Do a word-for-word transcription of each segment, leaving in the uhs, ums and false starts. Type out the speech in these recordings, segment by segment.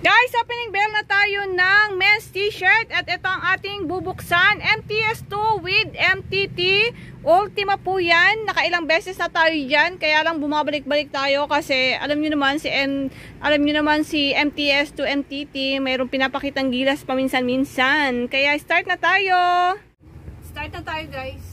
Guys, opening bell na tayo ng men's t-shirt at ito ang ating bubuksan. M T S two with M T T. Ultima po yan. Nakailang beses na tayo dyan. Kaya lang bumabalik-balik tayo kasi alam nyo naman si M, alam nyo naman si M T S two M T T. Mayroong pinapakitang gilas paminsan-minsan. Kaya start na tayo. Start na tayo guys.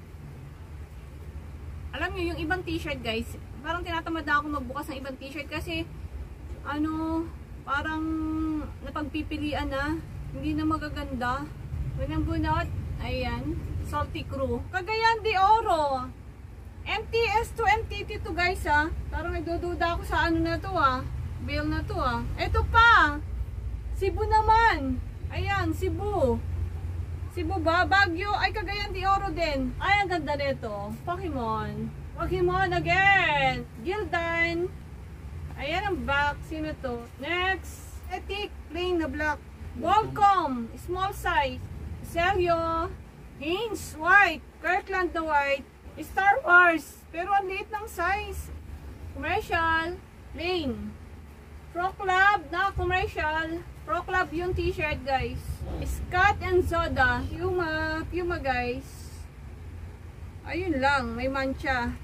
Alam nyo yung ibang t-shirt guys. Parang tinatamad na ako magbukas ng ibang t-shirt kasi ano... parang napagpipilian na, hindi na magaganda. Walang bunot, ayan, Salty Crew. Cagayan de Oro, M T S two M T T to guys ha. Parang nagdududa ako sa ano na to ah, bill na to ah. Ito pa, Cebu naman, ayan, Cebu. Cebu ba? Baguio, ay Cagayan de Oro din. Ay, ang ganda nito, Pokemon. Pokemon again, Gildan. Ayan ang back. Sino to? Next. Etik. Plain na black. Volcom. Small size. Celio. Hanes. White. Kirkland na white. Star Wars. Pero ang liit ng size. Commercial. Plain. Pro Club na commercial. Pro Club yung t-shirt guys. Scott and Zoda. Puma. Puma guys. Ayun lang. May mancha.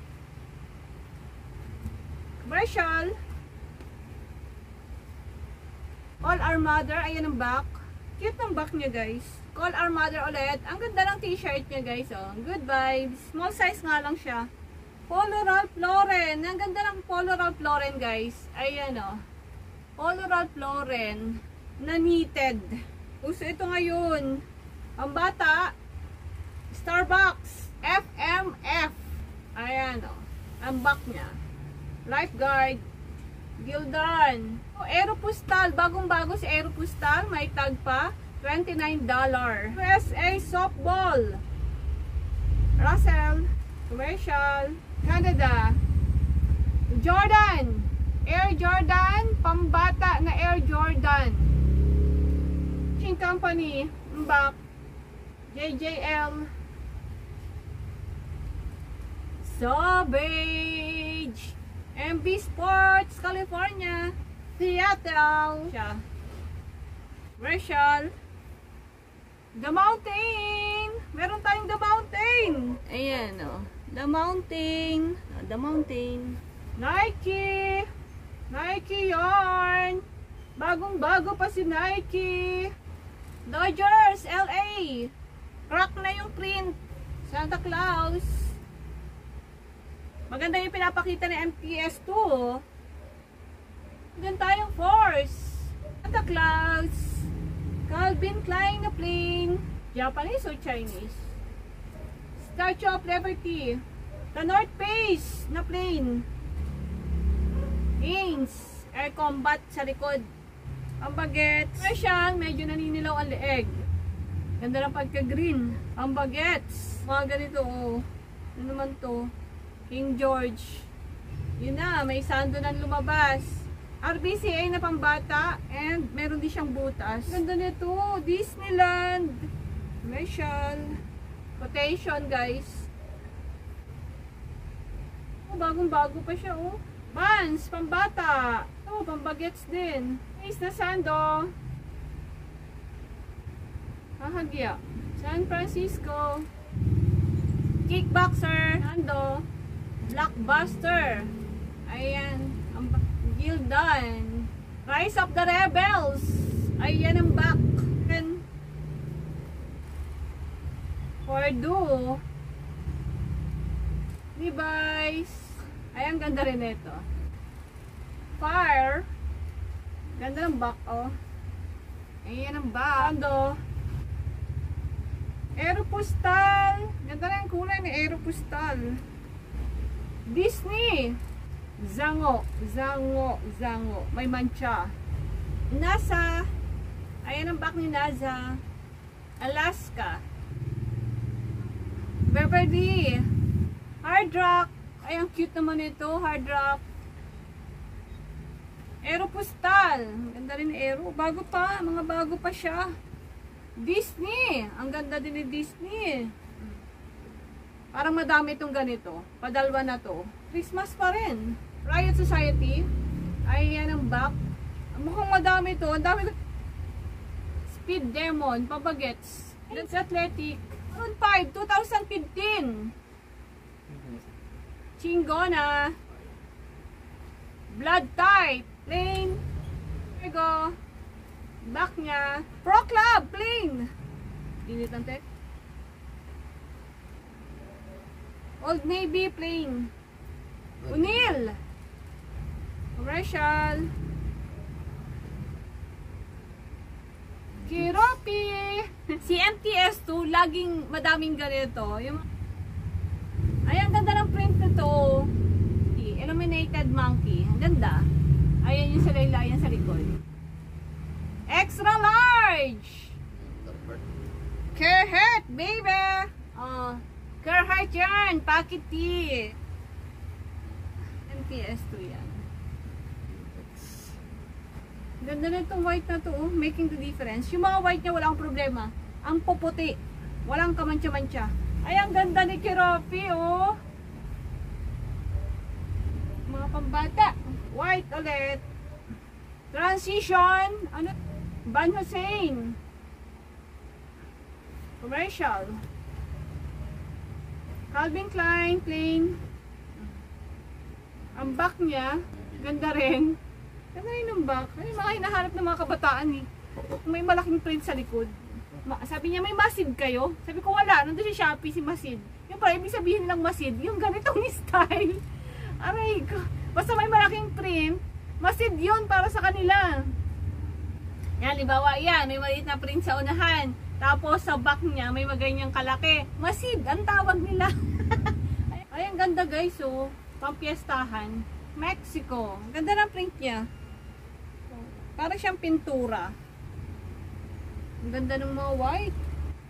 Commercial. Call Our Mother, ayan ang back. Cute ng back niya guys. Call Our Mother ulit. Ang ganda ng t-shirt niya guys. Oh. Good vibes. Small size nga lang siya. Polo Ralph Lauren. Ang ganda ng Polo Ralph Lauren guys. Ayan o. Oh. Polo Ralph Lauren. Na knitted. Uso ito ngayon. Ang bata. Starbucks. F M F. Ayan o. Oh. Ang back niya. Lifeguard. Gildan. Oh, Aeropostale. Bagong-bago si Aeropostale. May tag pa. twenty-nine dollars. U S A Softball. Russell. Commercial. Canada. Jordan. Air Jordan. Pambata na Air Jordan. Ching Company. Mbak. J J L. Savage. M B Sports, California. Seattle. Siya. Commercial. The Mountain. Meron tayong The Mountain. Ayan o. Oh. The Mountain. Oh, The Mountain. Nike. Nike yarn. Bagong bago pa si Nike. Dodgers, L A. Crack na yung print. Santa Claus. Maganda yung pinapakita ng M T S two. Doon tayong Force. Santa Claus. Calvin Klein na plain. Japanese or Chinese? Statue of Liberty. The North Face na plain. Hanes. Air Combat sa likod. Ang bagets. Commercial, medyo naninilaw ang leeg. Ganda ng pagka-green. Ang bagets. Mga ganito oh. Ano naman to? King George. Yun na, may sando nang lumabas. R B C A na pambata and meron din siyang butas. Ganda nito, Disneyland. Commercial. Quotation guys. Oh, bagong-bago pa siya oh. Vans, pambata. Oh, pambagets din. Ace na sando. Hahagya. San Francisco. Kickboxer. Sando. Blockbuster. Ayan. Ang Gildan. Rise of the Rebels. Ayan ang back. And Purdue. Levi's. Ayan, ganda rin ito. Fire. Ganda ng back, oh. Ayan ang back. Ando. Aeropostale. Ganda na yung kulay ni Aeropostale. Disney. Zango. Zango. Zango. May mancha. NASA. Ayan ang back ni NASA. Alaska. Beverly. Hard Rock. Ay, ang cute naman ito. Hard Rock. Aeropostale. Ganda rin Aero. Bago pa. Mga bago pa siya. Disney. Ang ganda din ni Disney. Parang madami itong ganito. Padalwa na to. Christmas pa rin. Riot Society. Ay, yan ang back. Mukhang madami to. Ang dami. Speed Demon, Pabagets. That's Athletic. Maroon five, twenty fifteen. Chingona. Blood type, plain. Ego. Back niya. Pro Club, plain. Init ang tek. Old Navy, plain. Unil. Commercial. Kiropi. Si M T S two, laging madaming ganito. Yung... Ay, ang ganda ng print nito. Illuminated monkey. Ang ganda. Ayan yung sa laylayan sa likod. Extra large. Kerhert, baby. Oh, Kerhert yan. Pocket tee. M T S two yan. Ganda na itong white na to. Oh. Making the difference. Yung mga white niya wala akong problema. Ang puputi. Walang kamantsa-mantsa. Ay, ang ganda ni Kiropi, oh. Mga pambata. White ulit. Transition. Ano? Van Hussein. Commercial. Calvin Klein. Plain. Ang back niya. Ganda rin. Ganda rin ang back. Ay, mga hinahanap ng mga kabataan eh. May malaking print sa likod. Sabi niya, may masid kayo? Sabi ko, wala. Nandun si Shopee, si masid. Yung pala, ibig sabihin nilang masid. Yung ganitong style. Aray ko. Basta may malaking print, masid yun para sa kanila. Yan, libawa yan. May maliit na print sa unahan. Tapos sa back niya, may maganyang kalaki. Masid, ang tawag nila. Ay, ang ganda guys, oh. Pampiestahan. Mexico. Ang ganda ng print niya. Para siyang pintura. Ang ganda ng mga white.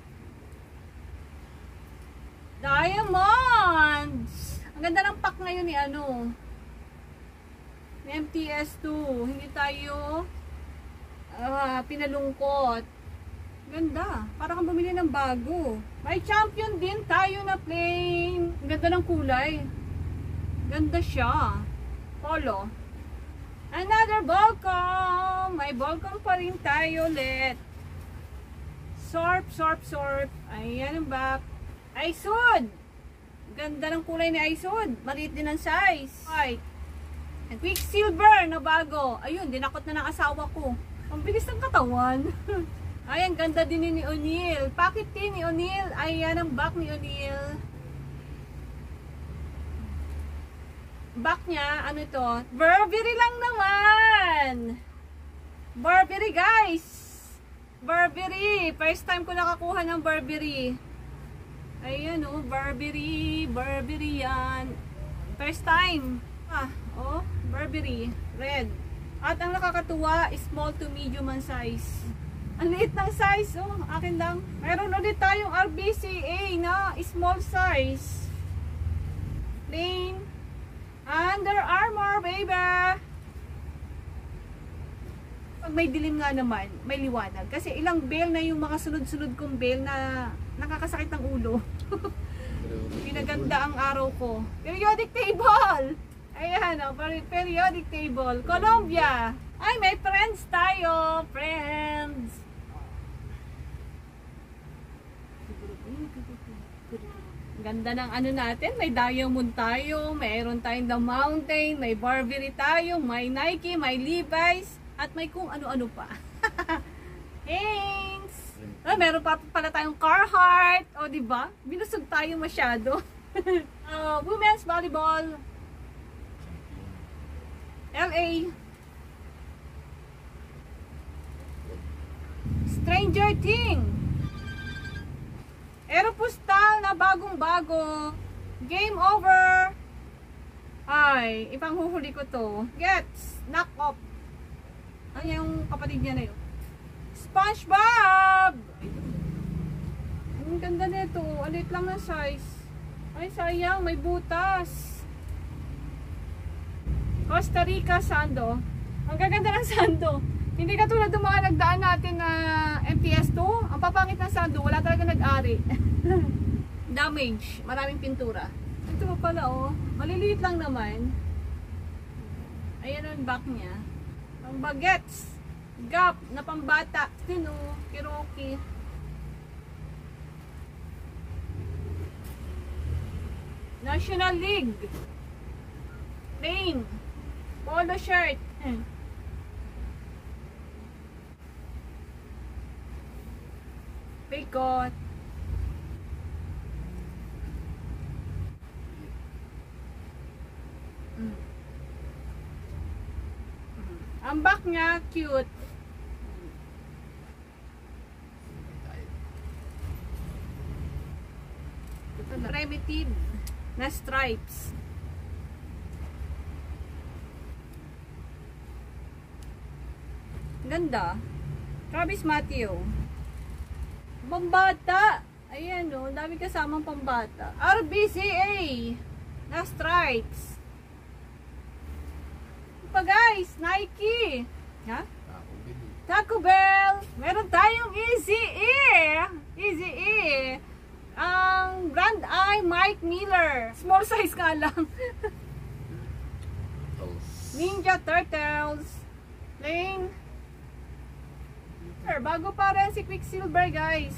Diamonds! Ang ganda ng pack ngayon ni ano. Ni M T S two. Hindi tayo uh, pinalungkot. Ganda. Para kang bumili ng bago. May champion din tayo na plain. Ang ganda ng kulay. Ganda siya. Polo. Another Volcom. May Volcom pa rin tayo ulit. Sorp, sorp, sorp. Ayan ang back. Aisud. Ganda ng kulay ni Aisud. Maliit din ang size. White. And Quicksilver na bago. Ayun, dinakot na ng asawa ko. Ang bilis ng katawan. Ayan, ganda din ni O'Neal. Pocket tee ni O'Neal. Ayan ang back ni O'Neal. Back niya, ano ito? Burberry lang naman. Burberry guys. Burberry. First time ko nakakuha ng Burberry. Ayan o, oh, Burberry. Burberry yan. First time. Ah, oh, Burberry. Red. At ang nakakatuwa, small to medium ang size. Ang liit ng size, oh. Akin lang. Meron ulit tayong R B C A na small size. Plain. Under Armour, baby. Pag may dilim nga naman, may liwanag. Kasi ilang bell na yung mga sunod-sunod kong bell na nakakasakit ng ulo. Pinaganda ang araw ko. Periodic table! Ayan, oh, periodic table. Colombia! Ay, may friends tayo! Friends! Ganda ng ano natin. May Diamond tayo. Mayroon tayong The Mountain. May Burberry tayo. May Nike. May Levi's. At may kung ano-ano pa. Thanks! Ah, meron pa pala tayong Carhartt. O, diba? Binusog tayo masyado. uh, women's volleyball. L A. Stranger Things. Aeropostale na bagong-bago. Game over. Ay, ipanghuhuli ko to. Gets. Knock off. Ano yung kapatid niya na yun? SpongeBob! Ang ganda nito. Alit lang ng size. Ay, sayang. May butas. Costa Rica Sando. Ang gaganda ng Sando. Hindi katulad ng mga nagdaan natin na M T S two. Ang papangit ng Sando. Wala talaga nag-ari. Damage. Maraming pintura. Ito pa pala, oh. Maliliit lang naman. Ayan ang back niya. Ang bagets. Gap na pambata. Sino? Kiroki. National League. Plain. Polo shirt. Hmm. Bigot. Mm. Ang back niya, cute. Primitive na stripes. Ganda. Travis Matthew. Pambata. Ayan o, dami kasamang pambata. R B C A na stripes. Pa guys, Nike. Ha? Taco Bell. Meron tayong Easy E. Easy E. Ang brand ay Mike Miller. Small size ka lang. Ninja Turtles. Plain. Bago pa rin si Quicksilver guys.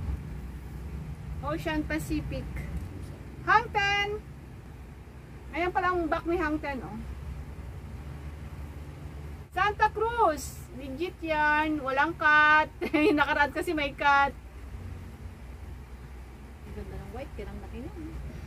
Ocean Pacific. Hang Ten. Ayan pala ang back ni Hang Ten oh. Santa Cruz. Legit yan. Walang cut. Nakaraan kasi may cut. Ganda ng white. Kirang laki na.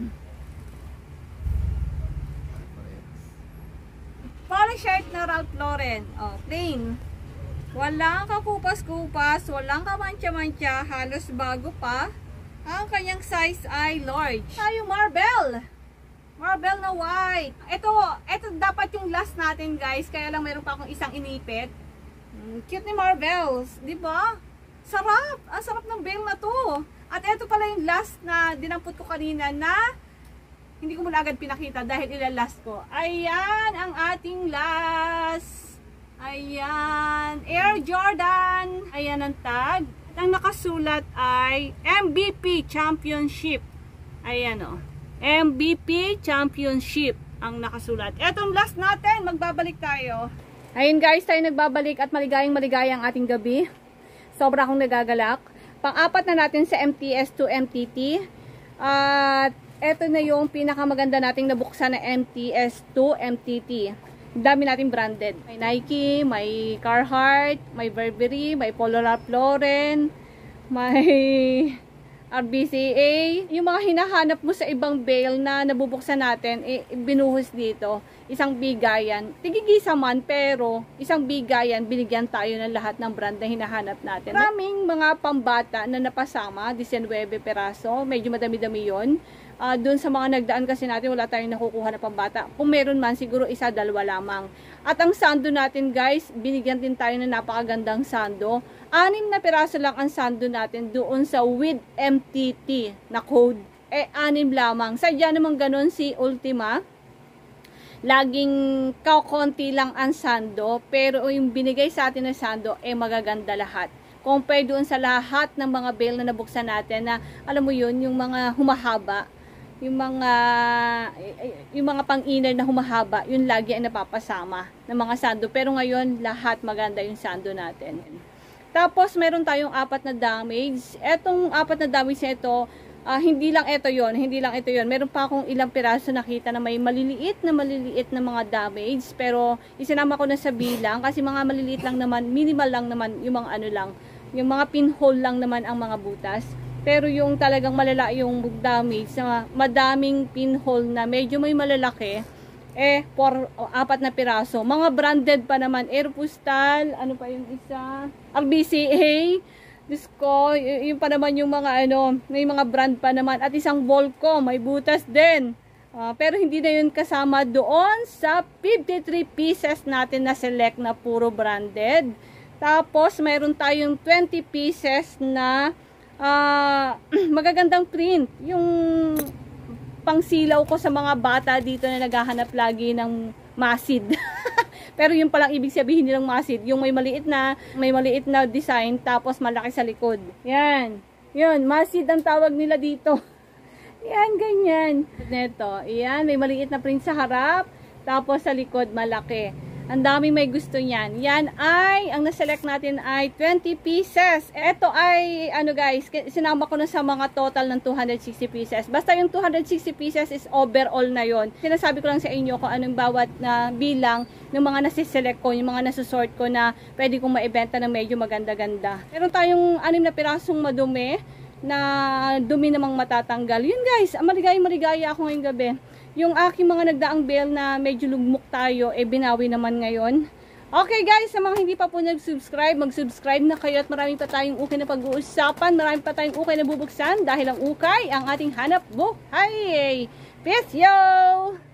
Polo shirt na Ralph Lauren. Oh, plain. Walang kakupas-kupas, walang kamantya-mantya, halos bago pa. Ang kanyang size ay large. Tayo Marvel. Marvel na white. Ito, ito dapat yung last natin guys, kaya lang meron pa akong isang inipit. Mm, cute ni Marvels, di ba? Sarap. Ang sarap ng bale na to. At ito pala yung last na dinampot ko kanina na hindi ko muna agad pinakita dahil ilalast ko. Ayan ang ating last. Ayan, Air Jordan. Ayan ang tag. At ang nakasulat ay M V P Championship. Ayan o. M V P Championship ang nakasulat. Etong last natin, magbabalik tayo. Ayun guys, tayo nagbabalik at maligayang maligayang ating gabi. Sobra akong nagagalak. Pang-apat na natin sa M T S to M T T. At eto na yung pinakamaganda nating nabuksan na M T S to M T T. Dami natin branded. May Nike, may Carhartt, may Burberry, may Polo Ralph Lauren, may R B C A. Yung mga hinahanap mo sa ibang bale na nabubuksan natin, eh, binuhos dito. Isang bigayan. Tigigisa man, pero isang bigayan, binigyan tayo ng lahat ng brand na hinahanap natin. Maraming mga pambata na napasama, nineteen peraso. Medyo madami-dami yun. Uh, doon sa mga nagdaan kasi natin, wala tayong nakukuha na pambata. Kung meron man, siguro isa, dalawa lamang. At ang sando natin guys, binigyan din tayo ng napakagandang sando. Anim na piraso lang ang sando natin doon sa with M T T na code. Eh, anim lamang. Sadya naman ganun si Ultima. Laging kakonti lang ang sando, pero yung binigay sa atin na sando, eh magaganda lahat. Compare doon sa lahat ng mga bale na nabuksan natin na, alam mo yun, yung mga humahaba. Yung mga yung mga pang-inner na humahaba, yun lagi ay napapasama ng mga sando. Pero ngayon, lahat maganda yung sando natin. Tapos, meron tayong apat na damage. Etong apat na damage na ito, uh, hindi lang ito yon, hindi lang ito yon. Meron pa akong ilang piraso nakita na may maliliit na maliliit na mga damage. Pero, isinama ko na sa bilang kasi mga maliliit lang naman, minimal lang naman yung mga ano lang. Yung mga pinhole lang naman ang mga butas. Pero yung talagang malala yung damage, na madaming pinhole na medyo may malalaki, eh, for oh, apat na piraso. Mga branded pa naman, Aeropostale, ano pa yung isa, R B C A, Disco, yung pa naman yung mga ano, may mga brand pa naman, at isang Volco, may butas din. Uh, pero hindi na yun kasama doon sa fifty-three pieces natin na select na puro branded. Tapos, mayroon tayong twenty pieces na Uh, magagandang print. Yung pangsilaw ko sa mga bata dito na naghahanap lagi ng masid. Pero yung palang ibig sabihin nilang masid, yung may maliit na may maliit na design tapos malaki sa likod. Yan. Yun, masid ang tawag nila dito. Yan, ganyan. Neto, yan, may maliit na print sa harap tapos sa likod malaki. Ang daming may gusto niyan. Yan ay, ang naselect natin ay twenty pieces. Ito ay, ano guys, sinama ko na sa mga total ng two hundred sixty pieces. Basta yung two hundred sixty pieces is overall na yon. Sinasabi ko lang sa inyo kung anong bawat na bilang ng mga nasiselect ko, yung mga nasusort ko na pwede kong maibenta na medyo maganda-ganda. Meron tayong anim na pirasong madumi na dumi namang matatanggal. Yun guys, maligaya-maligaya ako ngayong gabi. Yung aking mga nagdaang bail na medyo lugmok tayo, eh binawi naman ngayon. Okay guys, sa mga hindi pa po nag-subscribe, mag-subscribe na kayo at marami pa tayong ukay na pag-uusapan, marami pa tayong ukay na bubuksan dahil ang ukay ang ating hanap buhay. Peace yo!